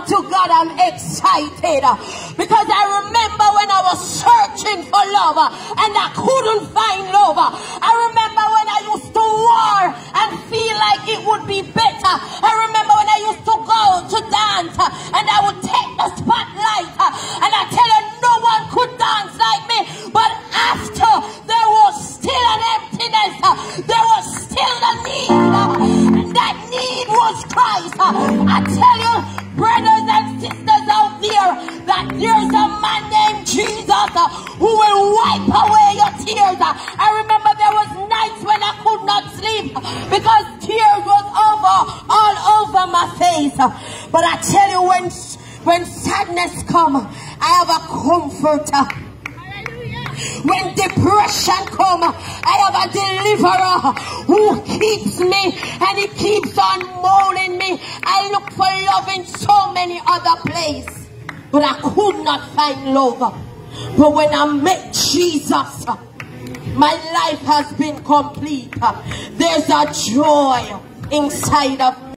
to God, I'm excited because I remember when I was searching for love and I couldn't find love. I remember when I used to war and feel like it would be better. I remember when I used to go to dance and I would take the spotlight and I tell you no one could dance like me. But after, there was still an emptiness. There was still a need. And that need was Christ. I tell you, brothers and sisters out there, that there's a man named Jesus who will wipe away your tears. I remember there was nights when I could not sleep because tears was all over my face. But I tell you, when sadness come, I have a comforter. When depression come, I have a deliverer who keeps me and he keeps on molding me. I look for love in so many other places, but I could not find love. But when I met Jesus, my life has been complete. There's a joy inside of me.